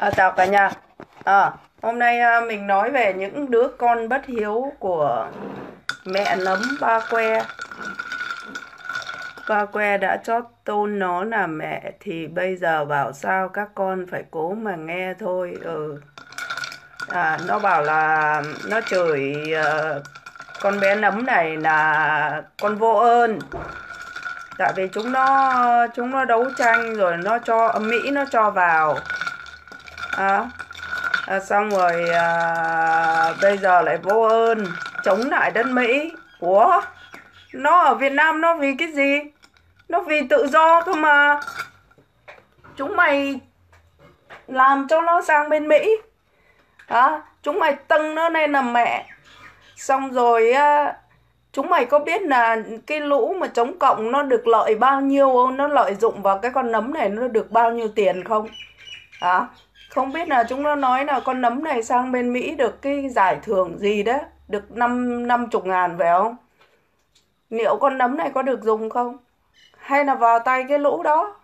Chào cả nhà. Hôm nay mình nói về những đứa con bất hiếu của mẹ nấm Ba Que. Ba Que đã chót tôn nó là mẹ thì bây giờ bảo sao các con phải cố mà nghe thôi. Nó bảo là nó chửi con bé nấm này là con vô ơn. Tại vì chúng nó đấu tranh rồi nó cho Mỹ nó cho vào. Xong rồi bây giờ lại vô ơn chống lại đất Mỹ. Ủa, nó ở Việt Nam nó vì cái gì? Nó vì tự do thôi mà. Chúng mày làm cho nó sang bên Mỹ. Chúng mày tâng nó lên làm mẹ. Xong rồi chúng mày có biết là cái lũ mà chống cộng nó được lợi bao nhiêu không? Nó lợi dụng vào cái con nấm này nó được bao nhiêu tiền không? Không biết là chúng nó nói là con nấm này sang bên Mỹ được cái giải thưởng gì đó, được 50 ngàn phải không? Liệu con nấm này có được dùng không? Hay là vào tay cái lũ đó?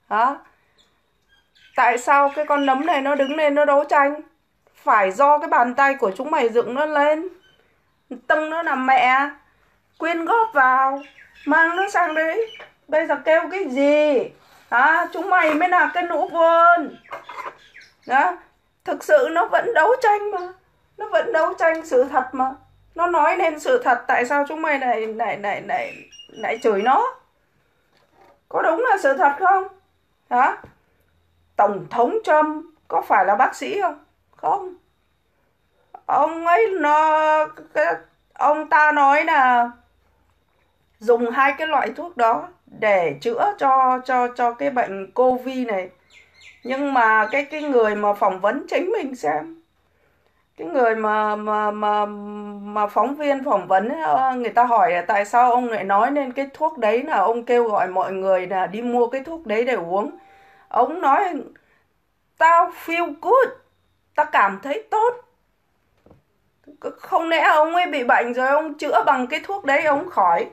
Tại sao cái con nấm này nó đứng lên nó đấu tranh? Phải do cái bàn tay của chúng mày dựng nó lên, tâng nó làm mẹ, quyên góp vào, mang nó sang đấy. Bây giờ kêu cái gì? Chúng mày mới là cái lũ vô ơn. Thực sự nó vẫn đấu tranh mà. Nó vẫn đấu tranh sự thật mà. Nó nói lên sự thật, tại sao chúng mày lại chửi nó? Có đúng là sự thật không? Tổng thống Trump có phải là bác sĩ không? Không. Ông ấy ông ta nói là dùng 2 cái loại thuốc đó để chữa cho cái bệnh Covid này. Nhưng mà cái người mà phỏng vấn chính mình xem, cái người mà phóng viên phỏng vấn người ta hỏi là tại sao ông lại nói lên cái thuốc đấy, là ông kêu gọi mọi người là đi mua cái thuốc đấy để uống. Ông nói tao feel good, tao cảm thấy tốt. Không lẽ ông ấy bị bệnh rồi ông chữa bằng cái thuốc đấy ông khỏi?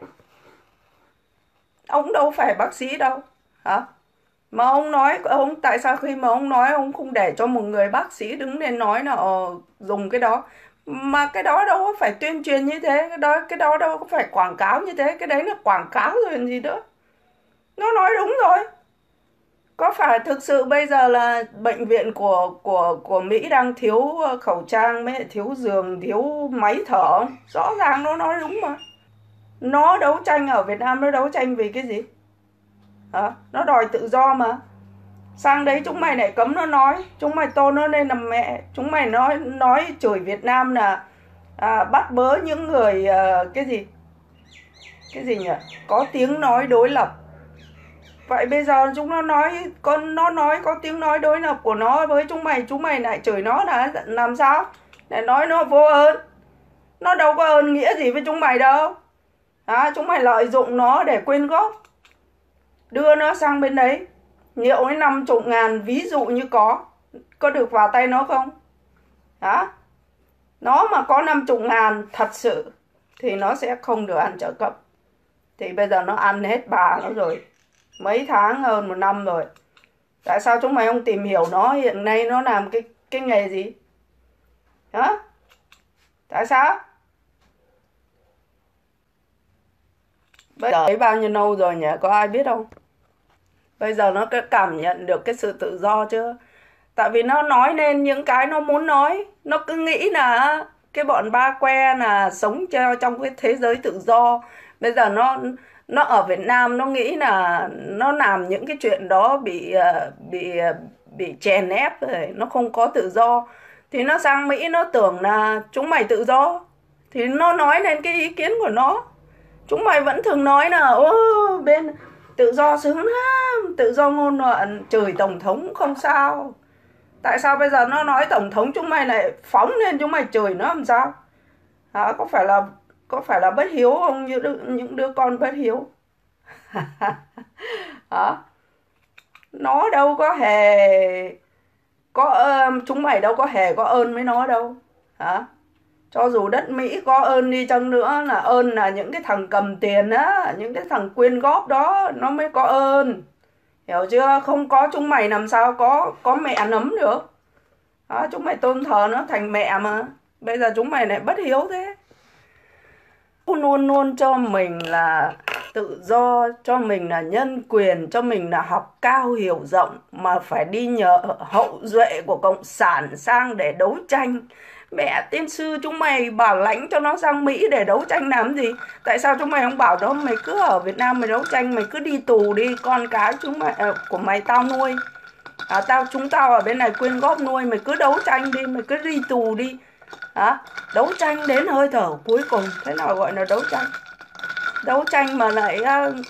Ông đâu phải bác sĩ đâu. Mà ông nói, tại sao khi mà ông nói ông không để cho một người bác sĩ đứng lên nói là dùng cái đó? Mà cái đó đâu có phải tuyên truyền như thế, cái đó đâu có phải quảng cáo như thế, cái đấy là quảng cáo rồi làm gì nữa. Nó nói đúng rồi. Có phải thực sự bây giờ là bệnh viện của Mỹ đang thiếu khẩu trang, mới thiếu giường, thiếu máy thở không? Rõ ràng nó nói đúng mà. Nó đấu tranh ở Việt Nam, nó đấu tranh vì cái gì? Nó đòi tự do mà. Sang đấy chúng mày lại cấm nó nói, chúng mày tôn nó lên làm mẹ, chúng mày nói chửi Việt Nam là bắt bớ những người cái gì nhỉ? Có tiếng nói đối lập. Vậy bây giờ nó nói có tiếng nói đối lập của nó với chúng mày lại chửi nó là làm sao? Để nói nó vô ơn. Nó đâu có ơn nghĩa gì với chúng mày đâu. Chúng mày lợi dụng nó để quyên góp, đưa nó sang bên đấy. Liệu cái 50 ngàn ví dụ như có được vào tay nó không? Nó mà có 50 ngàn thật sự thì nó sẽ không được ăn trợ cấp. Thì bây giờ nó ăn hết bà nó rồi. Mấy tháng, hơn 1 năm rồi. Tại sao chúng mày không tìm hiểu nó hiện nay nó làm cái nghề gì? Tại sao? Bây giờ ấy bao nhiêu lâu rồi nhỉ? Có ai biết không? Bây giờ nó cảm nhận được cái sự tự do chưa? Tại vì nó nói nên những cái nó muốn nói. Nó cứ nghĩ là cái bọn Ba Que là sống trong cái thế giới tự do. Bây giờ nó ở Việt Nam nó nghĩ là nó làm những cái chuyện đó bị chèn ép rồi, nó không có tự do. Thì nó sang Mỹ nó tưởng là chúng mày tự do. Thì nó nói lên cái ý kiến của nó. Chúng mày vẫn thường nói là bên tự do sướng lắm, tự do ngôn luận, chửi tổng thống không sao. Tại sao bây giờ nó nói tổng thống chúng mày lại phóng lên chúng mày chửi nó làm sao? Có phải là bất hiếu không? Những đứa con bất hiếu. Nó đâu có hề chúng mày đâu có hề có ơn với nó đâu. Cho dù đất Mỹ có ơn đi chăng nữa, là ơn là những cái thằng cầm tiền á, những cái thằng quyên góp đó nó mới có ơn. Hiểu chưa? Không có chúng mày làm sao có mẹ nấm được. Đó, chúng mày tôn thờ nó thành mẹ mà. Bây giờ chúng mày lại bất hiếu thế. Luôn luôn cho mình là tự do, cho mình là nhân quyền, cho mình là học cao hiểu rộng, mà phải đi nhờ hậu duệ của Cộng sản sang để đấu tranh. Mẹ tiên sư chúng mày bảo lãnh cho nó sang Mỹ để đấu tranh làm gì? Tại sao chúng mày không bảo đó mày cứ ở Việt Nam mày đấu tranh, mày cứ đi tù đi, con cái chúng mày của mày tao nuôi. Chúng tao ở bên này quyên góp nuôi, mày cứ đấu tranh đi, mày cứ đi tù đi. Đấu tranh đến hơi thở cuối cùng. Thế nào gọi là đấu tranh? Đấu tranh mà lại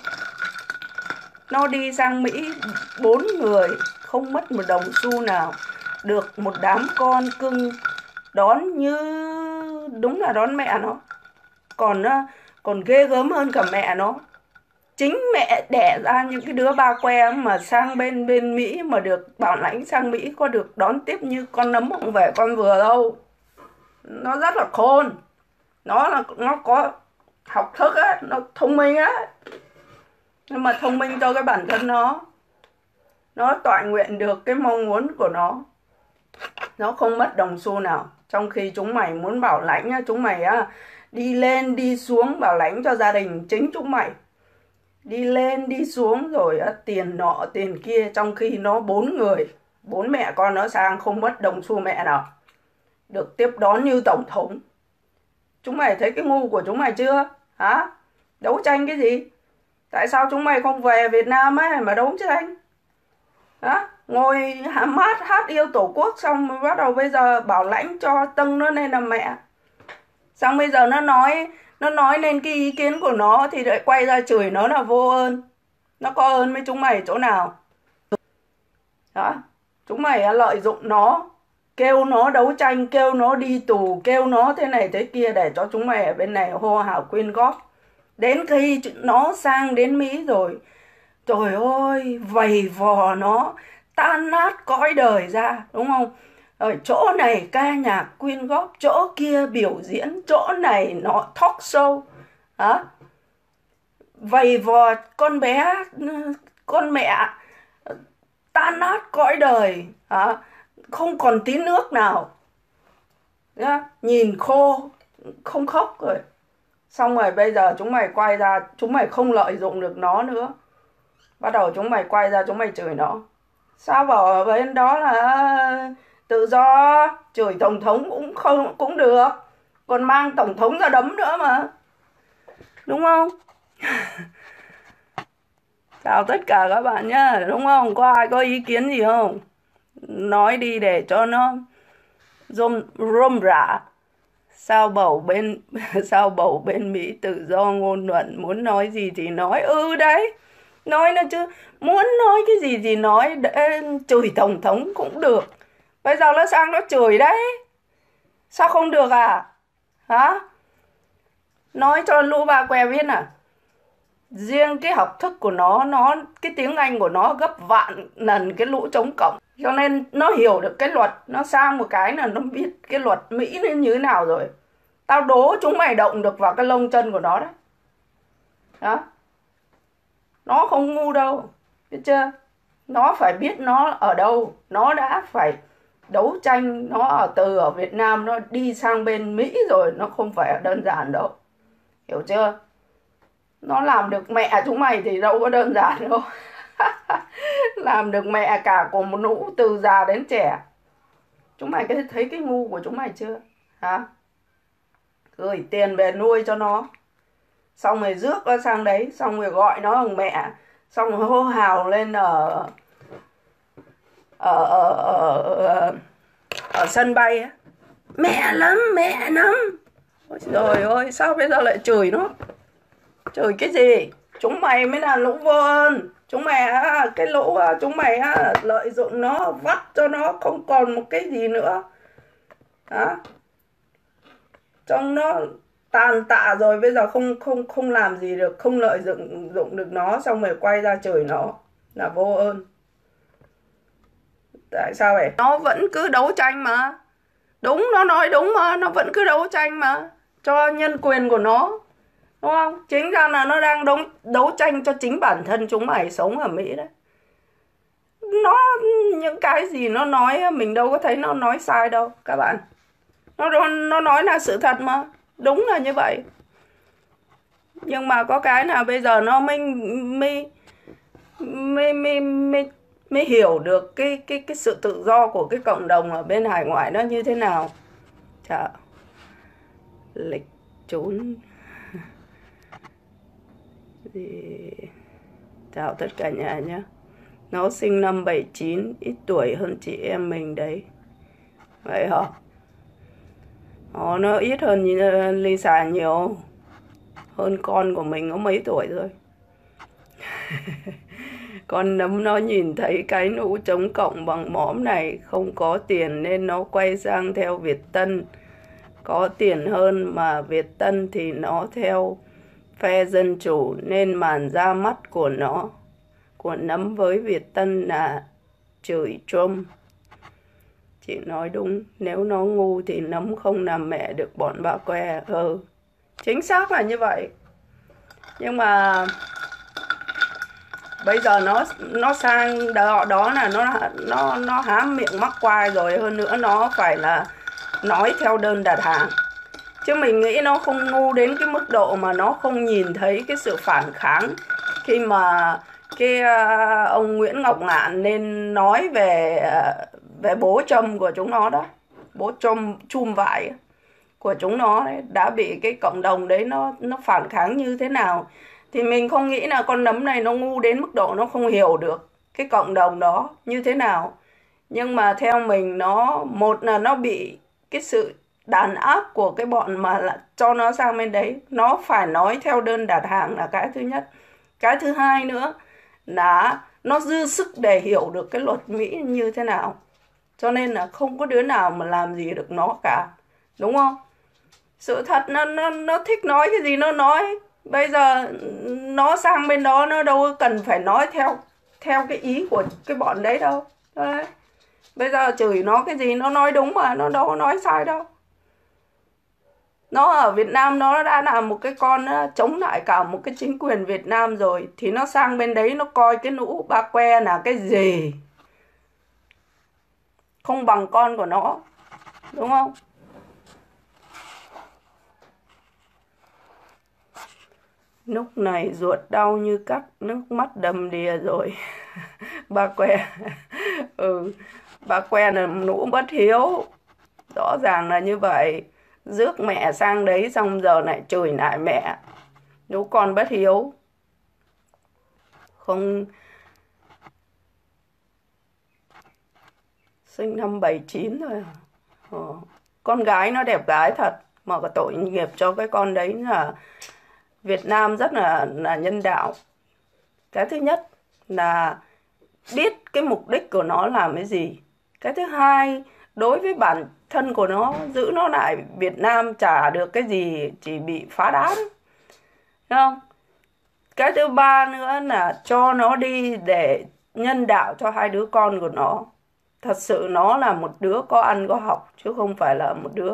nó đi sang Mỹ 4 người, không mất một đồng xu nào, được một đám con cưng đón như đúng là đón mẹ nó. Còn ghê gớm hơn cả mẹ nó. Chính mẹ đẻ ra những cái đứa ba que mà sang bên Mỹ, mà được bảo lãnh sang Mỹ, có được đón tiếp như con nấm không về con vừa đâu. Nó rất là khôn, nó có học thức á, nó thông minh á, nhưng mà thông minh cho cái bản thân nó toại nguyện được cái mong muốn của nó không mất đồng xu nào. Trong khi chúng mày muốn bảo lãnh á, chúng mày á đi lên đi xuống bảo lãnh cho gia đình chính chúng mày, đi lên đi xuống rồi tiền nọ tiền kia, trong khi nó 4 người, 4 mẹ con nó sang không mất đồng xu mẹ nào, được tiếp đón như tổng thống. Chúng mày thấy cái ngu của chúng mày chưa? Đấu tranh cái gì? Tại sao chúng mày không về Việt Nam ấy mà đấu tranh? Ngồi hát yêu tổ quốc xong rồi bắt đầu bây giờ bảo lãnh cho Tâng nó lên làm mẹ. Xong bây giờ nó nói lên cái ý kiến của nó thì lại quay ra chửi nó là vô ơn. Nó có ơn với chúng mày chỗ nào? Chúng mày lợi dụng nó, kêu nó đấu tranh, kêu nó đi tù, kêu nó thế này thế kia để cho chúng mày ở bên này hô hào quyên góp. Đến khi nó sang đến Mỹ rồi, trời ơi, vầy vò nó, tan nát cõi đời ra, đúng không? Ở chỗ này ca nhạc quyên góp, chỗ kia biểu diễn, chỗ này nó talk show. Vầy vò con mẹ tan nát cõi đời, không còn tí nước nào. Nhìn khô, không khóc rồi. Xong rồi bây giờ chúng mày quay ra, chúng mày không lợi dụng được nó nữa. Bắt đầu chúng mày quay ra chúng mày chửi nó. Sao bảo ở bên đó là tự do, chửi tổng thống cũng được, còn mang tổng thống ra đấm nữa mà, đúng không? Chào tất cả các bạn nhá, đúng không? Có ai có ý kiến gì không? Nói đi để cho nó rôm rả. Sao bầu bên Mỹ tự do ngôn luận, muốn nói gì thì nói. Đấy, nói nó chứ, muốn nói cái gì thì nói, chửi tổng thống cũng được. Bây giờ nó sang nó chửi đấy, sao không được nói cho lũ ba que biết riêng cái học thức của nó cái tiếng Anh của nó gấp vạn lần cái lũ chống cộng, cho nên nó hiểu được cái luật. Nó sang một cái là nó biết cái luật Mỹ nó như thế nào rồi. Tao đố chúng mày động được vào cái lông chân của nó đấy. Nó không ngu đâu, biết chưa? Nó phải biết nó ở đâu. Nó đã phải đấu tranh. Nó ở Việt Nam nó đi sang bên Mỹ rồi, nó không phải đơn giản đâu, hiểu chưa? Nó làm được mẹ chúng mày thì đâu có đơn giản đâu. Làm được mẹ cả của một lũ từ già đến trẻ. Chúng mày thấy cái ngu của chúng mày chưa? Gửi tiền về nuôi cho nó, xong rồi rước nó sang đấy, xong rồi gọi nó bằng mẹ, xong rồi hô hào lên ở sân bay á, mẹ lắm. Ôi trời ơi, sao bây giờ lại chửi nó? Chửi cái gì? Chúng mày mới là lũ vô ơn. Chúng mày chúng mày lợi dụng nó, vắt cho nó không còn một cái gì nữa. Trong nó tàn tạ rồi, bây giờ không làm gì được, không lợi dụng được nó, xong rồi quay ra chửi nó là vô ơn. Tại sao vậy? Nó vẫn cứ đấu tranh mà. Đúng, nó nói đúng mà, nó vẫn cứ đấu tranh mà, cho nhân quyền của nó, đúng không? Chính ra là nó đang đấu tranh cho chính bản thân chúng mày sống ở Mỹ đấy. Nó những cái gì nó nói mình đâu có thấy nó nói sai đâu các bạn. Nó nói là sự thật mà, đúng là như vậy. Nhưng mà có cái nào bây giờ nó mới hiểu được cái sự tự do của cái cộng đồng ở bên hải ngoại nó như thế nào. Chà, lịch trốn gì. Chào tất cả nhà nhé. Nó sinh năm 79, ít tuổi hơn chị em mình đấy. Vậy hả? Nó ít hơn Lisa nhiều. Hơn con của mình có mấy tuổi rồi. Con nấm nó nhìn thấy cái nũ chống cộng bằng mõm này không có tiền nên nó quay sang theo Việt Tân. Có tiền hơn mà Việt Tân thì nó theo phe Dân Chủ nên màn ra mắt của nấm với Việt Tân là chửi Trump. Chị nói đúng, nếu nó ngu thì nấm không làm mẹ được bọn bà que. Chính xác là như vậy. Nhưng mà bây giờ nó sang đó là nó há miệng mắc quai rồi, hơn nữa nó phải là nói theo đơn đặt hàng. Chứ mình nghĩ nó không ngu đến cái mức độ mà nó không nhìn thấy cái sự phản kháng khi mà cái ông Nguyễn Ngọc Ngạn nên nói về bố châm của chúng nó đó, bố chum vải của chúng nó đấy, đã bị cái cộng đồng đấy nó phản kháng như thế nào. Thì mình không nghĩ là con nấm này nó ngu đến mức độ nó không hiểu được cái cộng đồng đó như thế nào. Nhưng mà theo mình một là nó bị cái sự đàn áp của cái bọn mà cho nó sang bên đấy. Nó phải nói theo đơn đặt hàng là cái thứ nhất. Cái thứ hai nữa là nó dư sức để hiểu được cái luật Mỹ như thế nào. Cho nên là không có đứa nào mà làm gì được nó cả. Đúng không? Sự thật nó thích nói cái gì nó nói. Bây giờ nó sang bên đó nó đâu cần phải nói theo cái ý của cái bọn đấy đâu. Đấy. Bây giờ chửi nó cái gì nó nói đúng mà, nó đâu có nói sai đâu. Nó ở Việt Nam nó đã là một cái con chống lại cả một cái chính quyền Việt Nam rồi. Thì nó sang bên đấy nó coi cái nũ ba que là cái gì. Không bằng con của nó. Đúng không? Lúc này ruột đau như cắt, nước mắt đầm đìa rồi. Ba que. Ba que là nũ bất hiếu. Rõ ràng là như vậy. Rước mẹ sang đấy xong giờ lại chửi lại mẹ. Nũ con bất hiếu. Không. Sinh năm 79 thôi. Con gái nó đẹp gái thật. Mà có tội nghiệp cho cái con đấy là Việt Nam rất là nhân đạo. Cái thứ nhất là biết cái mục đích của nó làm cái gì. Cái thứ hai, đối với bản thân của nó, giữ nó lại Việt Nam chả được cái gì, chỉ bị phá đám. Đúng không? Cái thứ ba nữa là cho nó đi để nhân đạo cho hai đứa con của nó. Thật sự nó là một đứa có ăn có học, chứ không phải là một đứa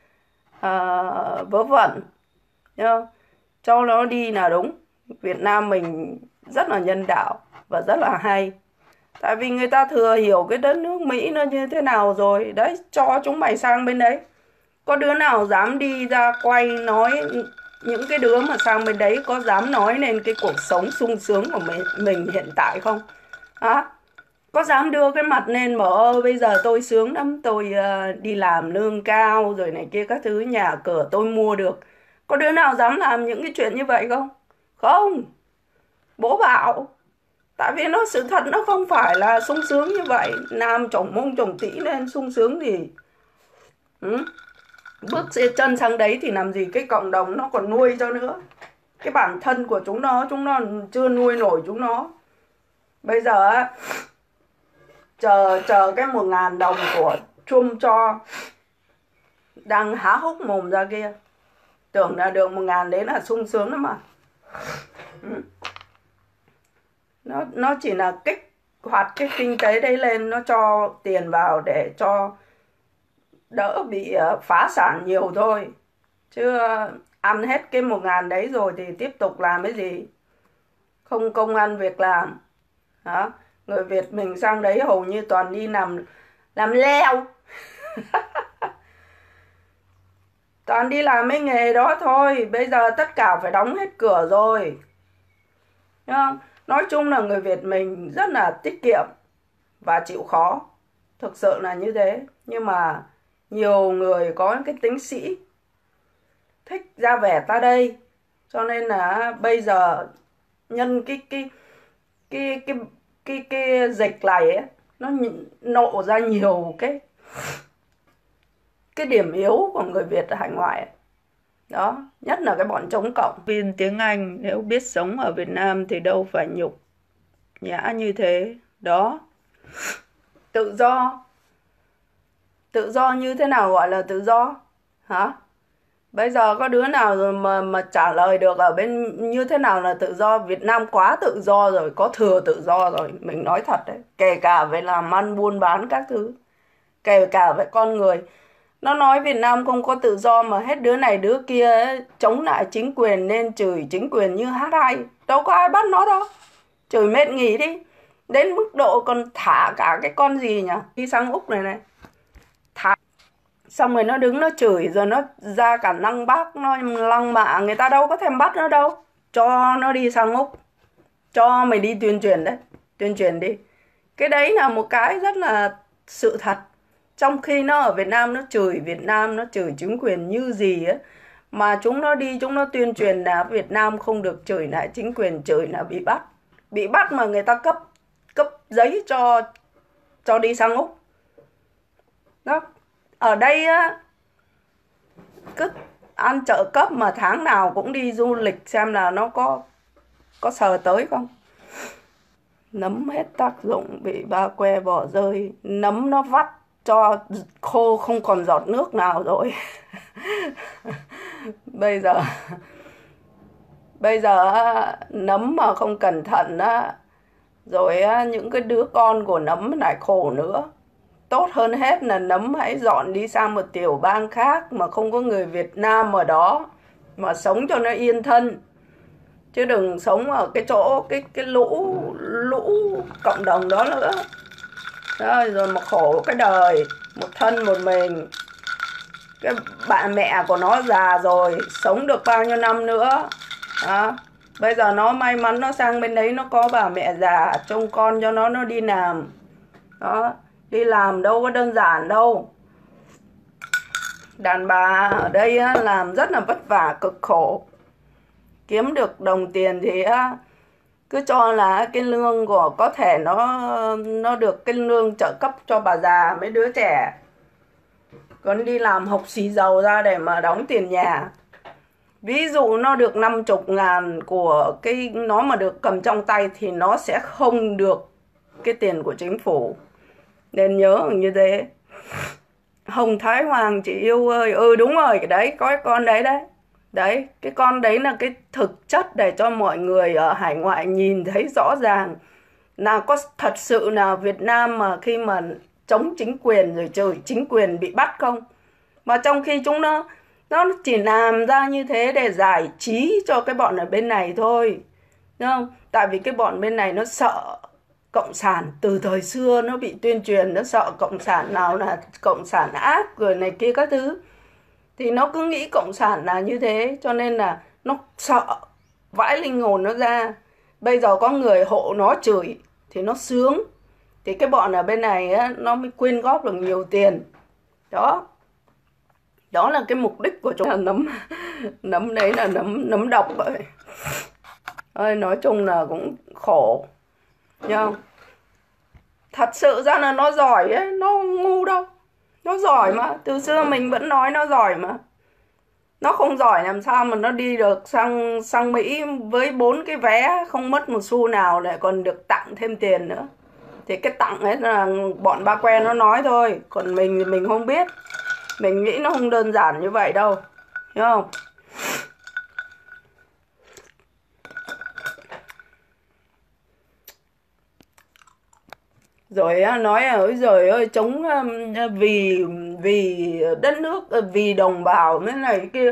vớ vẩn. Đúng không? Cho nó đi là đúng. Việt Nam mình rất là nhân đạo và rất là hay. Tại vì người ta thừa hiểu cái đất nước Mỹ nó như thế nào rồi. Đấy, cho chúng mày sang bên đấy. Có đứa nào dám đi ra quay nói, những cái đứa mà sang bên đấy có dám nói lên cái cuộc sống sung sướng của mình hiện tại không? Có dám đưa cái mặt lên mà bây giờ tôi sướng lắm, tôi đi làm lương cao rồi này kia các thứ, nhà cửa tôi mua được. Có đứa nào dám làm những cái chuyện như vậy không? Không. Bố bảo. Tại vì sự thật nó không phải là sung sướng như vậy. Nam chồng mông chồng tĩ lên sung sướng gì. Bước chân sang đấy thì làm gì cái cộng đồng nó còn nuôi cho nữa. Cái bản thân của chúng nó chưa nuôi nổi chúng nó. Bây giờ chờ cái 1.000 đồng của Trump cho, đang há hốc mồm ra kia. Tưởng là được 1.000 đấy là sung sướng lắm mà. Nó chỉ là kích hoạt cái kinh tế đấy lên, nó cho tiền vào để cho đỡ bị phá sản nhiều thôi. Chứ ăn hết cái 1.000 đấy rồi thì tiếp tục làm cái gì? Không công ăn việc làm. Người Việt mình sang đấy hầu như toàn đi làm leo. Toàn đi làm mấy nghề đó thôi. Bây giờ tất cả phải đóng hết cửa rồi. Đúng không? Nói chung là người Việt mình rất là tiết kiệm và chịu khó. Thực sự là như thế. Nhưng mà nhiều người có cái tính sĩ, thích ra vẻ ta đây. Cho nên là bây giờ nhân cái dịch này ấy, nó nộ ra nhiều cái điểm yếu của người Việt ở hải ngoại ấy. Đó, nhất là cái bọn chống cộng. Viên tiếng Anh nếu biết sống ở Việt Nam thì đâu phải nhục nhã như thế. Đó, tự do. Tự do như thế nào gọi là tự do? Hả? Bây giờ có đứa nào rồi mà trả lời được ở bên như thế nào là tự do? Việt Nam quá tự do rồi, có thừa tự do rồi. Mình nói thật đấy, kể cả về làm ăn buôn bán các thứ, kể cả về con người. Nó nói Việt Nam không có tự do mà hết đứa này đứa kia ấy, chống lại chính quyền nên chửi chính quyền như hát hay. Đâu có ai bắt nó đâu. Chửi mệt nghỉ đi. Đến mức độ còn thả cả cái con gì nhỉ? Đi sang Úc này này. Thả. Xong rồi nó đứng nó chửi rồi nó ra cả lăng Bác, nó lăng mạ. Người ta đâu có thèm bắt nó đâu. Cho nó đi sang Úc. Cho mày đi tuyên truyền đấy. Tuyên truyền đi. Cái đấy là một cái rất là sự thật. Trong khi nó ở Việt Nam nó chửi Việt Nam, nó chửi chính quyền như gì á. Mà chúng nó đi, chúng nó tuyên truyền là Việt Nam không được chửi lại chính quyền, chửi là bị bắt. Bị bắt mà người ta cấp giấy cho đi sang Úc. Đó. Ở đây á, cứ ăn trợ cấp mà tháng nào cũng đi du lịch xem là nó có sờ tới không. Nấm hết tác dụng, bị ba que bỏ rơi. Nấm nó vắt cho khô không còn giọt nước nào rồi. Bây giờ nấm mà không cẩn thận á, rồi những cái đứa con của nấm lại khổ nữa. Tốt hơn hết là nấm hãy dọn đi sang một tiểu bang khác mà không có người Việt Nam ở đó, mà sống cho nó yên thân. Chứ đừng sống ở cái chỗ cái lũ cộng đồng đó nữa. Rồi mà khổ cái đời, một thân một mình. Cái bà mẹ của nó già rồi, sống được bao nhiêu năm nữa. Đó. Bây giờ nó may mắn nó sang bên đấy, nó có bà mẹ già trông con cho nó đi làm. Đó, đi làm đâu có đơn giản đâu. Đàn bà ở đây á, làm rất là vất vả, cực khổ. Kiếm được đồng tiền thì á, cứ cho là cái lương của có thể nó được cái lương trợ cấp cho bà già mấy đứa trẻ. Còn đi làm hộc xì dầu ra để mà đóng tiền nhà. Ví dụ nó được 50.000 của cái nó mà được cầm trong tay thì nó sẽ không được cái tiền của chính phủ. Nên nhớ như thế. Hồng Thái Hoàng chị yêu ơi. Đúng rồi, cái đấy, có cái con đấy đấy. Đấy, cái con đấy là cái thực chất để cho mọi người ở hải ngoại nhìn thấy rõ ràng là có thật sự là Việt Nam mà khi mà chống chính quyền rồi chửi chính quyền bị bắt không. Mà trong khi chúng nó chỉ làm ra như thế để giải trí cho cái bọn ở bên này thôi. Đúng không? Tại vì cái bọn bên này nó sợ cộng sản, từ thời xưa nó bị tuyên truyền, nó sợ cộng sản nào là cộng sản ác rồi này kia các thứ. Thì nó cứ nghĩ cộng sản là như thế, cho nên là nó sợ vãi linh hồn nó ra. Bây giờ có người hộ nó chửi thì nó sướng. Thì cái bọn ở bên này á, nó mới quyên góp được nhiều tiền. Đó. Đó là cái mục đích của chúng là nấm đấy là nấm độc vậy. Ơi, nói chung là cũng khổ. Nhưng thật sự ra là nó giỏi ấy, nó không ngu đâu. Nó giỏi mà, từ xưa mình vẫn nói nó giỏi mà. Nó không giỏi làm sao mà nó đi được sang Mỹ với 4 cái vé không mất một xu nào, lại còn được tặng thêm tiền nữa. Thì cái tặng ấy là bọn ba que nó nói thôi, còn mình thì mình không biết. Mình nghĩ nó không đơn giản như vậy đâu, hiểu không? Rồi nói rồi ơi chống vì đất nước, vì đồng bào cái này kia,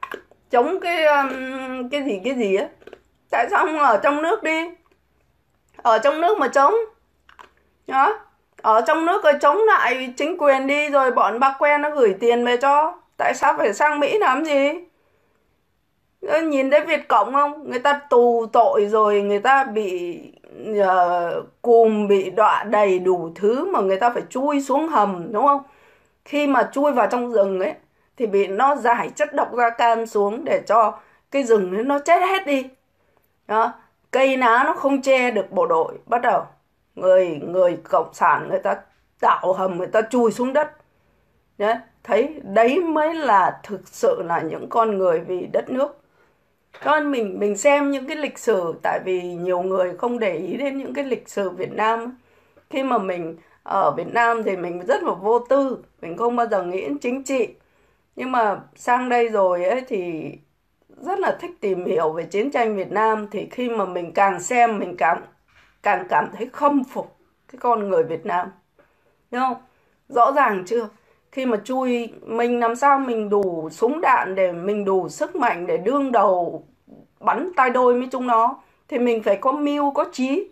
chống cái gì á. Tại sao không ở trong nước đi? Ở trong nước mà chống đó, ở trong nước rồi chống lại chính quyền đi, rồi bọn bác quen nó gửi tiền về cho. Tại sao phải sang Mỹ làm gì? Nhìn thấy Việt Cộng không? Người ta tù tội rồi, người ta bị cùm, bị đọa đầy đủ thứ mà người ta phải chui xuống hầm, đúng không? Khi mà chui vào trong rừng ấy thì bị nó giải chất độc da cam xuống để cho cái rừng ấy nó chết hết đi. Đó. Cây ná nó không che được bộ đội, bắt đầu người cộng sản người ta tạo hầm, người ta chui xuống đất. Đấy, thấy đấy mới là thực sự là những con người vì đất nước. Con mình xem những cái lịch sử, tại vì nhiều người không để ý đến những cái lịch sử Việt Nam. Khi mà mình ở Việt Nam thì mình rất là vô tư, mình không bao giờ nghĩ đến chính trị. Nhưng mà sang đây rồi ấy thì rất là thích tìm hiểu về chiến tranh Việt Nam. Thì khi mà mình càng xem mình càng cảm thấy khâm phục cái con người Việt Nam. Đúng không? Rõ ràng chưa? Khi mà chui, mình làm sao mình đủ súng đạn, để mình đủ sức mạnh để đương đầu bắn tay đôi với chúng nó, thì mình phải có mưu có trí.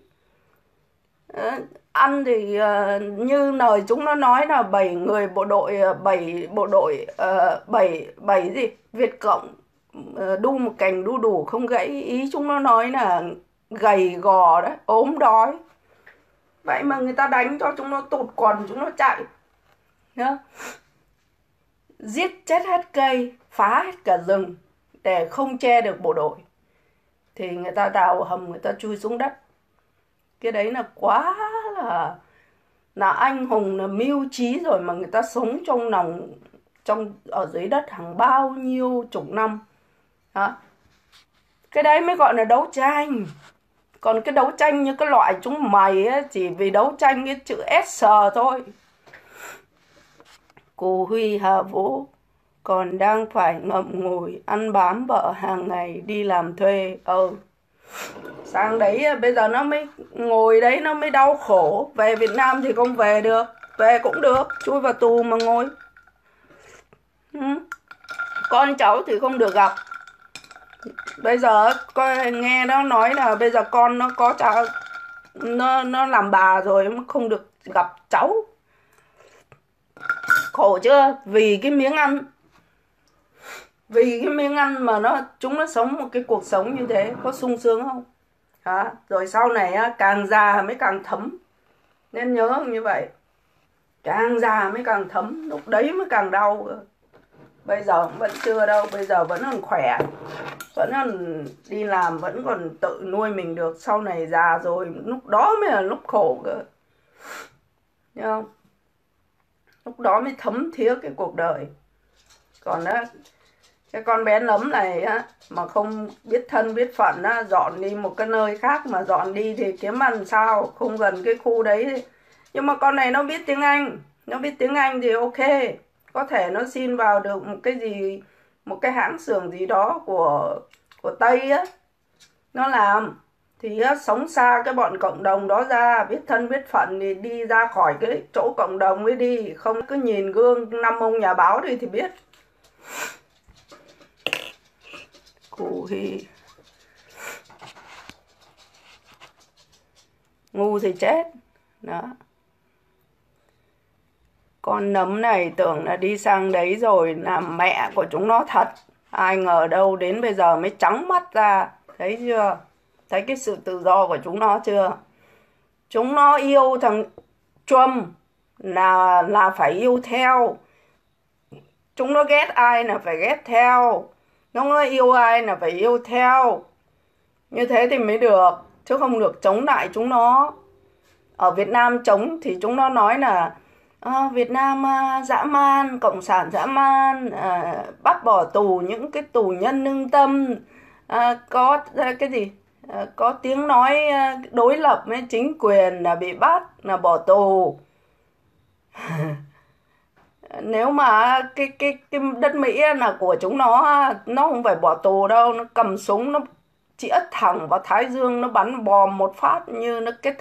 Ăn thì như lời chúng nó nói là 7 người bộ đội, 7 bộ đội, 7 gì Việt Cộng đu một cành đu đủ không gãy. Ý chúng nó nói là gầy gò đấy, ốm đói. Vậy mà người ta đánh cho chúng nó tụt quần, chúng nó chạy nhá. Giết chết hết cây, phá hết cả rừng để không che được bộ đội, thì người ta đào hầm, người ta chui xuống đất. Cái đấy là quá là anh hùng, là mưu trí rồi, mà người ta sống trong lòng, ở dưới đất hàng bao nhiêu chục năm. Đó. Cái đấy mới gọi là đấu tranh. Còn cái đấu tranh như cái loại chúng mày ấy, chỉ vì đấu tranh cái chữ S thôi. Cô Huy Hà Vũ còn đang phải ngậm ngùi ăn bám vợ hàng ngày đi làm thuê. Sang đấy bây giờ nó mới ngồi đấy, nó mới đau khổ. Về Việt Nam thì không về được, về cũng được, chui vào tù mà ngồi. Con cháu thì không được gặp. Bây giờ nghe nó nói là bây giờ con nó có cháu, nó làm bà rồi, nó không được gặp cháu. Khổ chưa? Vì cái miếng ăn, vì cái miếng ăn mà chúng nó sống một cái cuộc sống như thế, có sung sướng không? Rồi sau này càng già mới càng thấm, nên nhớ như vậy. Càng già mới càng thấm, lúc đấy mới càng đau. Bây giờ vẫn chưa đâu, bây giờ vẫn còn khỏe, vẫn còn đi làm, vẫn còn tự nuôi mình được. Sau này già rồi, lúc đó mới là lúc khổ cơ. Thấy không? Lúc đó mới thấm thía cái cuộc đời. Còn cái con bé Nấm này mà không biết thân biết phận dọn đi một cái nơi khác, mà dọn đi thì kiếm ăn sao, không gần cái khu đấy. Nhưng mà con này nó biết tiếng Anh, nó biết tiếng Anh thì ok, có thể nó xin vào được một cái gì, một cái hãng xưởng gì đó của Tây á, nó làm. Thì sống xa cái bọn cộng đồng đó ra, biết thân biết phận thì đi ra khỏi cái chỗ cộng đồng mới đi, không cứ nhìn gương 5 ông nhà báo đi thì biết. Cụ thì ngu thì chết đó. Con Nấm này tưởng là đi sang đấy rồi làm mẹ của chúng nó thật, ai ngờ đâu đến bây giờ mới trắng mắt ra. Thấy chưa? Thấy cái sự tự do của chúng nó chưa? Chúng nó yêu thằng Trump là phải yêu theo. Chúng nó ghét ai là phải ghét theo. Nó yêu ai là phải yêu theo. Như thế thì mới được, chứ không được chống lại chúng nó. Ở Việt Nam chống thì chúng nó nói là Việt Nam dã man, cộng sản dã man, bắt bỏ tù những cái tù nhân lương tâm, có cái gì, có tiếng nói đối lập với chính quyền là bị bắt, là bỏ tù. Nếu mà cái đất Mỹ là của chúng nó không phải bỏ tù đâu, nó cầm súng nó chĩa thẳng vào Thái Dương, nó bắn bom một phát như nó cái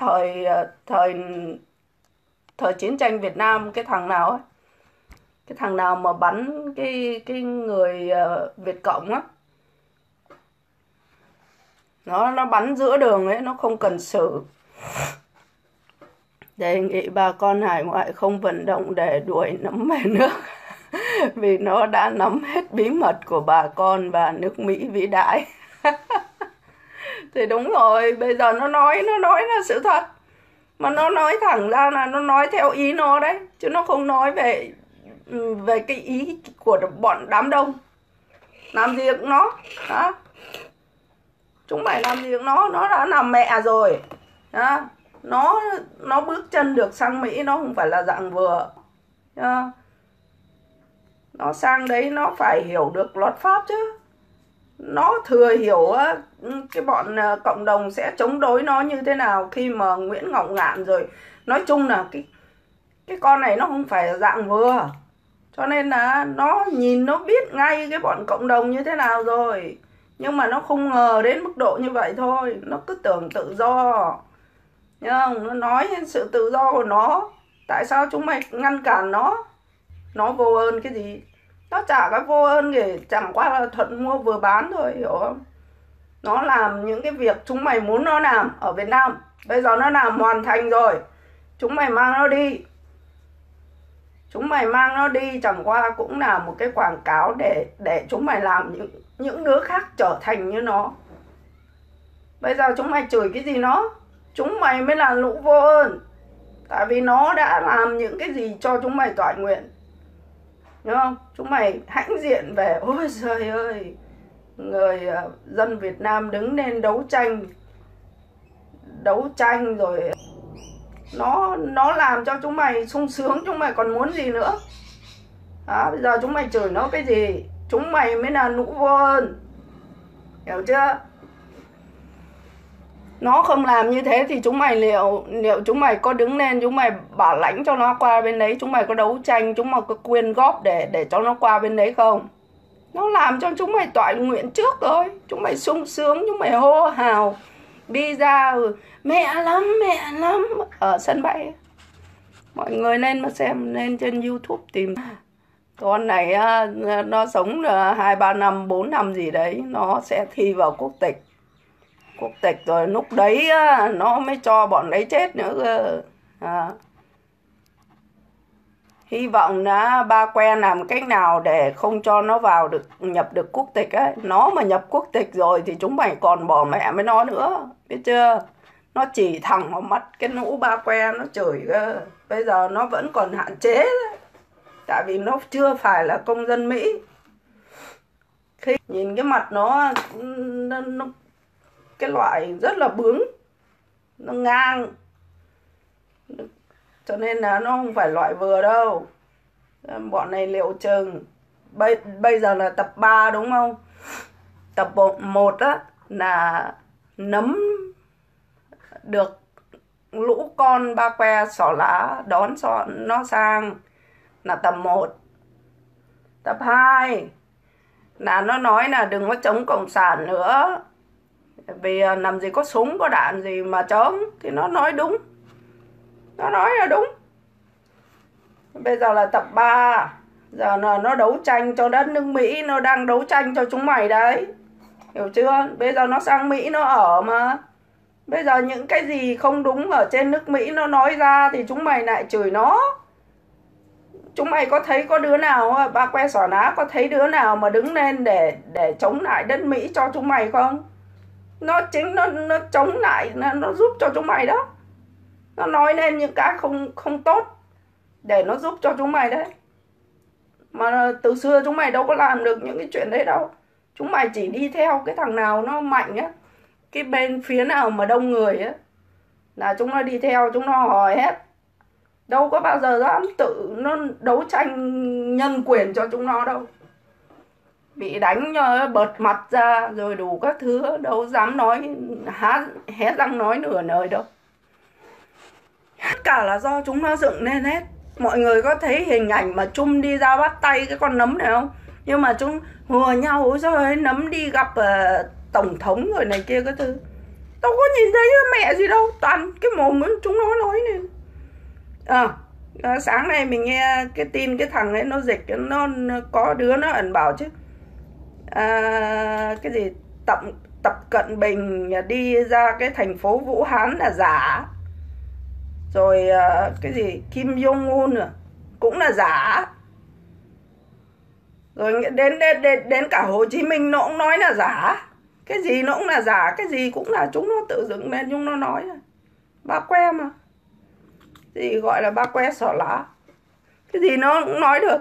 thời chiến tranh Việt Nam. Cái thằng nào ấy, cái thằng nào mà bắn cái người Việt Cộng á, nó bắn giữa đường ấy, nó không cần xử. Đề nghị bà con hải ngoại không vận động để đuổi nấm về nước vì nó đã nắm hết bí mật của bà con và nước Mỹ vĩ đại. Thì đúng rồi, bây giờ nó nói là sự thật. Mà nó nói thẳng ra là nó nói theo ý nó đấy, chứ nó không nói về cái ý của bọn đám đông. Làm gì cũng nó đó. Chúng mày làm gì cũng nó đã làm mẹ rồi đó. Nó bước chân được sang Mỹ, nó không phải là dạng vừa đó. Nó sang đấy nó phải hiểu được luật pháp chứ. Nó thừa hiểu cái bọn cộng đồng sẽ chống đối nó như thế nào khi mà Nguyễn Ngọc Ngạn rồi. Nói chung là cái con này nó không phải là dạng vừa. Cho nên là nó nhìn nó biết ngay cái bọn cộng đồng như thế nào rồi. Nhưng mà nó không ngờ đến mức độ như vậy thôi. Nó cứ tưởng tự do. Thấy không? Nó nói sự tự do của nó. Tại sao chúng mày ngăn cản nó? Nó vô ơn cái gì? Nó chả có vô ơn gì. Chẳng qua là thuận mua vừa bán thôi, hiểu không? Nó làm những cái việc chúng mày muốn nó làm ở Việt Nam. Bây giờ nó làm hoàn thành rồi. Chúng mày mang nó đi. Chúng mày mang nó đi chẳng qua cũng là một cái quảng cáo để chúng mày làm những đứa khác trở thành như nó. Bây giờ chúng mày chửi cái gì nó? Chúng mày mới là lũ vô ơn. Tại vì nó đã làm những cái gì cho chúng mày toại nguyện. Đúng không? Chúng mày hãnh diện về, ôi trời ơi, người dân Việt Nam đứng lên đấu tranh rồi. Nó làm cho chúng mày sung sướng, chúng mày còn muốn gì nữa? Đó, bây giờ chúng mày chửi nó cái gì? Chúng mày mới là lũ vô ơn. Hiểu chưa? Nó không làm như thế thì chúng mày liệu chúng mày có đứng lên chúng mày bảo lãnh cho nó qua bên đấy, chúng mày có đấu tranh, chúng mày có quyên góp để cho nó qua bên đấy không? Nó làm cho chúng mày toại nguyện trước rồi. Chúng mày sung sướng, chúng mày hô hào đi ra mẹ lắm ở sân bay. Mọi người lên mà xem, lên trên YouTube tìm. Con này nó sống 2-3 năm 4 năm gì đấy, nó sẽ thi vào quốc tịch rồi lúc đấy nó mới cho bọn đấy chết nữa cơ. Hy vọng là ba que làm cách nào để không cho nó vào nhập được quốc tịch ấy. Nó mà nhập quốc tịch rồi thì chúng mày còn bỏ mẹ với nó nữa, biết chưa? Nó chỉ thẳng vào mắt cái lũ ba que, nó chửi cơ. Bây giờ nó vẫn còn hạn chế đấy. Tại vì nó chưa phải là công dân Mỹ. Khi nhìn cái mặt nó cái loại rất là bướng, nó ngang, cho nên là nó không phải loại vừa đâu. Bọn này liệu chừng bây giờ là tập 3 đúng không? Tập 1 á là nấm được lũ con ba que xỏ lá đón nó sang là tập 1. Tập 2 là nó nói là đừng có chống cộng sản nữa, vì làm gì có súng có đạn gì mà chống. Thì nó nói đúng, nó nói là đúng. Bây giờ là tập 3, giờ là nó đấu tranh cho đất nước Mỹ, nó đang đấu tranh cho chúng mày đấy, hiểu chưa? Bây giờ nó sang Mỹ nó ở mà. Bây giờ những cái gì không đúng ở trên nước Mỹ nó nói ra thì chúng mày lại chửi nó. Chúng mày có thấy có đứa nào, ba que xỏ ná có thấy đứa nào mà đứng lên để chống lại đất Mỹ cho chúng mày không? Nó chính nó chống lại, nó giúp cho chúng mày đó. Nó nói lên những cái không tốt để nó giúp cho chúng mày đấy. Mà từ xưa chúng mày đâu có làm được những cái chuyện đấy đâu. Chúng mày chỉ đi theo cái thằng nào nó mạnh á, cái bên phía nào mà đông người á là chúng nó đi theo, chúng nó hỏi hết. Đâu có bao giờ dám tự nó đấu tranh nhân quyền cho chúng nó đâu. Bị đánh bợt mặt ra rồi đủ các thứ, đâu dám nói hé răng nói nửa lời đâu. Tất cả là do chúng nó dựng lên hết. Mọi người có thấy hình ảnh mà Trung đi ra bắt tay cái con nấm này không? Nhưng mà chúng hùa nhau, ôi rồi nấm đi gặp tổng thống rồi này kia cái thứ. Đâu có nhìn thấy mẹ gì đâu, toàn cái mồm chúng nó nói lên. Sáng nay mình nghe cái tin cái thằng ấy nó dịch, nó có đứa nó ẩn bảo chứ cái gì Tập Cận Bình đi ra cái thành phố Vũ Hán là giả. Rồi cái gì Kim Jong Un nữa cũng là giả. Rồi đến cả Hồ Chí Minh nó cũng nói là giả. Cái gì nó cũng là giả, cái gì cũng là chúng nó tự dựng lên, chúng nó nói. Ba que mà. Gì gọi là ba que xỏ lá. Cái gì nó cũng nói được.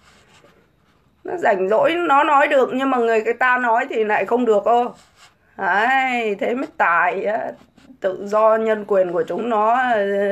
Nó rảnh rỗi nó nói được, nhưng mà người ta nói thì lại không được ô. Đấy, thế mới tài. Tự do nhân quyền của chúng nó,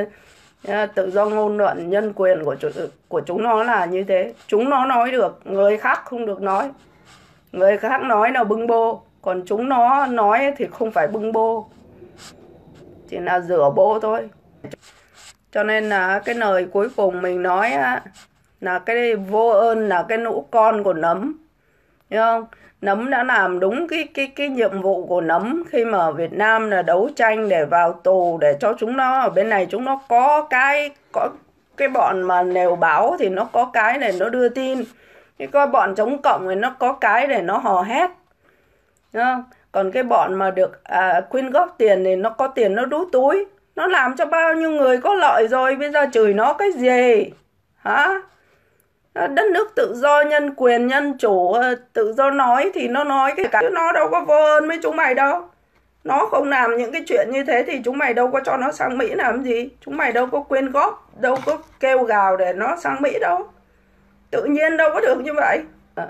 tự do ngôn luận nhân quyền của chúng nó là như thế. Chúng nó nói được, người khác không được nói. Người khác nói là bưng bô, còn chúng nó nói thì không phải bưng bô, chỉ là rửa bô thôi. Cho nên là cái lời cuối cùng mình nói á, là cái vô ơn là cái lũ con của nấm, hiểu không? Nấm đã làm đúng cái nhiệm vụ của nấm khi mà ở Việt Nam là đấu tranh để vào tù, để cho chúng nó ở bên này chúng nó có cái bọn mà nèo báo thì nó có cái để nó đưa tin, cái bọn chống cộng thì nó có cái để nó hò hét, đúng không? Còn cái bọn mà được quyên góp tiền thì nó có tiền nó đút túi, nó làm cho bao nhiêu người có lợi rồi, bây giờ chửi nó cái gì hả? Đất nước tự do, nhân quyền, nhân chủ, tự do nói thì nó nói cái cả, nó đâu có vô ơn với chúng mày đâu. Nó không làm những cái chuyện như thế thì chúng mày đâu có cho nó sang Mỹ làm gì. Chúng mày đâu có quyên góp, đâu có kêu gào để nó sang Mỹ đâu. Tự nhiên đâu có được như vậy.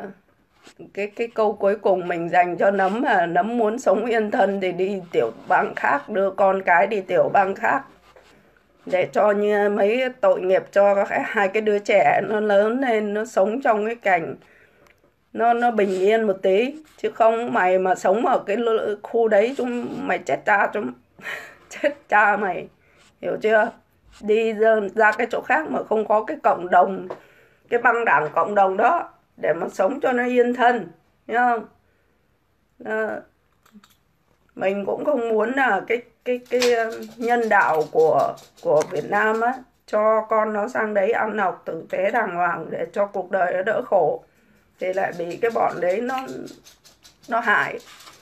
Cái câu cuối cùng mình dành cho nấm là nấm muốn sống yên thân thì đi tiểu bang khác, đưa con cái đi tiểu bang khác, để cho như mấy tội nghiệp cho hai cái đứa trẻ nó lớn lên, nó sống trong cái cảnh nó bình yên một tí. Chứ không mày mà sống ở cái khu đấy mày chết chết cha mày, hiểu chưa? Đi ra cái chỗ khác mà không có cái cộng đồng, cái băng đảng cộng đồng đó để mà sống cho nó yên thân, hiểu không? Mình cũng không muốn là cái nhân đạo của Việt Nam á, cho con nó sang đấy ăn học tử tế đàng hoàng để cho cuộc đời nó đỡ khổ, thì lại bị cái bọn đấy nó hại.